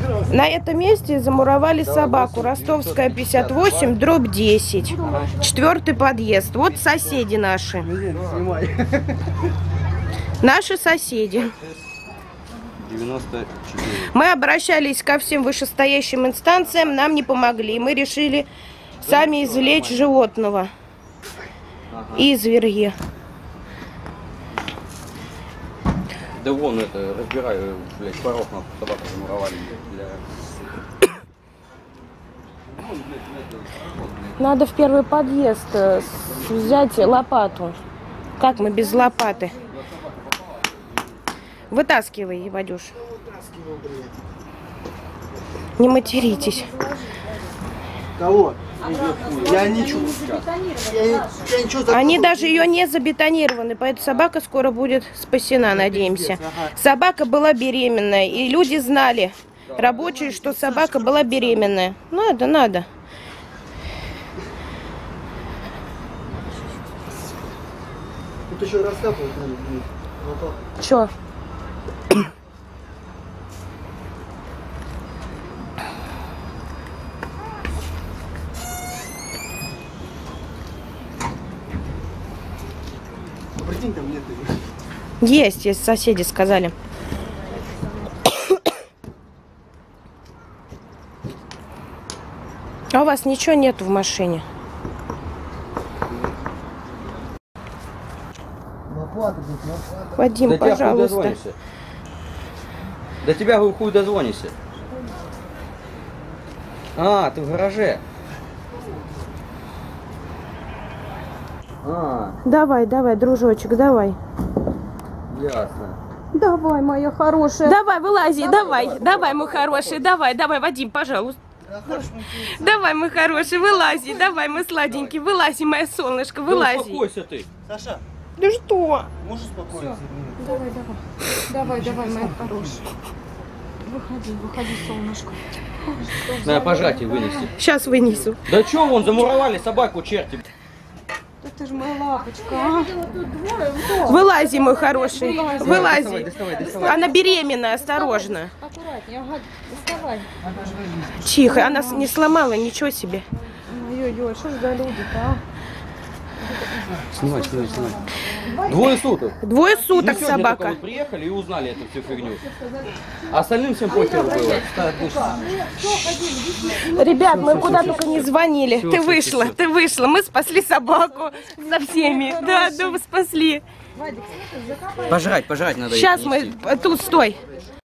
На этом месте замуровали собаку. Ростовская 58, дробь 10. 4-й подъезд. Вот соседи наши. Наши соседи. 94. Мы обращались ко всем вышестоящим инстанциям, нам не помогли. Мы решили сами извлечь животного. Изверги. Да вон это, разбираю, блядь, порог на собаку замуровали. Надо в 1-й подъезд взять лопату. Как мы без лопаты? Вытаскивай, Вадюш. Не материтесь. Кого? Я ничего. Они даже ее не забетонированы, поэтому собака скоро будет спасена, надеемся. Собака была беременная, и люди знали, рабочие, что собака была беременная. Надо. Тут еще раскапывать надо. Чё? Прикинь, там нет. Есть, соседи сказали. А у вас ничего нету в машине? Вадим, пожалуйста. До тебя хуй дозвонишься. А, ты в гараже. Давай, дружочек, давай. Ясно. Давай, моя хорошая. Давай, вылази, давай, мой хороший, давай, Вадим, пожалуйста. Давай, мой хороший, вылази, давай, мой сладенький, вылази, мое солнышко, вылази. Успокойся ты. Саша, Да что? можешь успокоиться? Давай, моя хорошая. Выходи, солнышко. Надо пожатие вынести. Сейчас вынесу. Да чё, вон замуровали собаку, черти. Это же моя лапочка. Вылази, мой хороший, вылази. Доставай. Она беременная, осторожно. Аккуратнее, ага, доставай. Тихо, она не сломала, ничего себе. Ой-ой-ой, что ж за люди-то, а? Снимай. Двое суток. Двое суток Мы сегодня собака. только вот приехали и узнали эту всю фигню. А остальным всем похер было. Ребят, мы куда только не звонили. Ты вышла. Мы спасли собаку со всеми. Да, мы спасли. Пожрать надо. Сейчас мы... Тут, стой.